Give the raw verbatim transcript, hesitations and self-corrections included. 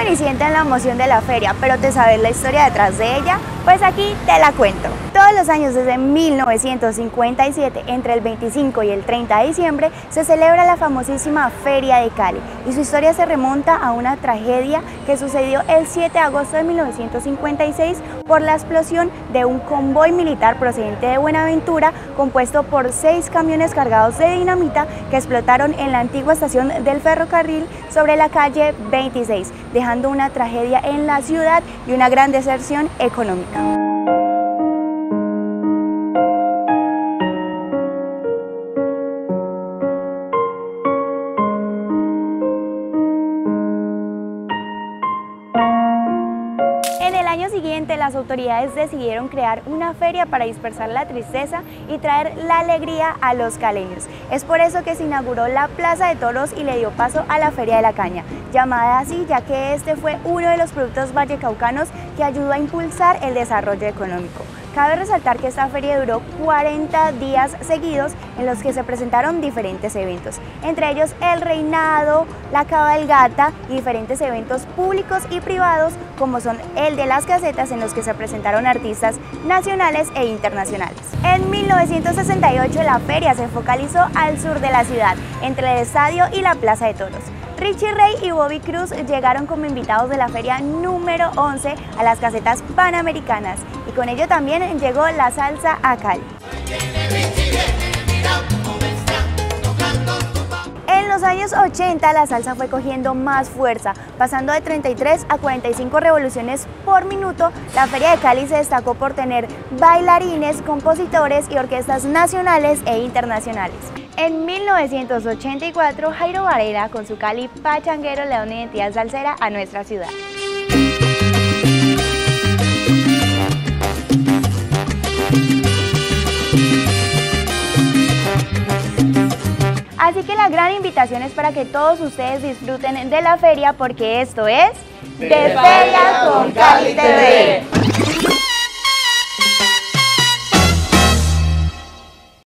y sienten la emoción de la feria, pero ¿te sabes la historia detrás de ella? Pues aquí te la cuento. Todos los años desde mil novecientos cincuenta y siete, entre el veinticinco y el treinta de diciembre, se celebra la famosísima Feria de Cali, y su historia se remonta a una tragedia que sucedió el siete de agosto de mil novecientos cincuenta y seis por la explosión de un convoy militar procedente de Buenaventura, compuesto por seis camiones cargados de dinamita que explotaron en la antigua estación del ferrocarril sobre la calle veintiséis, dejando una tragedia en la ciudad y una gran deserción económica. En el año siguiente, las autoridades decidieron crear una feria para dispersar la tristeza y traer la alegría a los caleños. Es por eso que se inauguró la Plaza de Toros y le dio paso a la Feria de la Caña, llamada así ya que este fue uno de los productos vallecaucanos que ayudó a impulsar el desarrollo económico. Cabe resaltar que esta feria duró cuarenta días seguidos en los que se presentaron diferentes eventos, entre ellos el reinado, la cabalgata y diferentes eventos públicos y privados como son el de las casetas, en los que se presentaron artistas nacionales e internacionales. En mil novecientos sesenta y ocho la feria se focalizó al sur de la ciudad, entre el estadio y la Plaza de Toros. Richie Ray y Bobby Cruz llegaron como invitados de la feria número once a las casetas panamericanas, y con ello también llegó la salsa a Cali. En los años ochenta la salsa fue cogiendo más fuerza, pasando de treinta y tres a cuarenta y cinco revoluciones por minuto. La Feria de Cali se destacó por tener bailarines, compositores y orquestas nacionales e internacionales. En mil novecientos ochenta y cuatro, Jairo Varela con su Cali Pachanguero le da una identidad salsera a nuestra ciudad. Así que la gran invitación es para que todos ustedes disfruten de la feria, porque esto es De Feria con Cali T V.